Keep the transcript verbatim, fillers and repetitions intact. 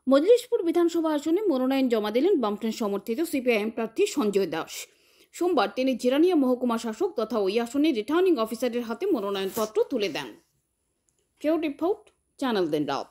মজলিশপুর বিধানসভা আসনে মনোনয়ন জমা দিলেন বামফ্রন্ট সমর্থিত সিপিআইএম প্রার্থী সঞ্জয় দাস। সোমবার তিনি জিরানিয়া মহকুমা শাসক তথা ওই আসনের রিটার্নিং অফিসারের হাতে মনোনয়নপত্র তুলে দেন। কেউ রিপোর্ট চ্যানেল দিন রাত।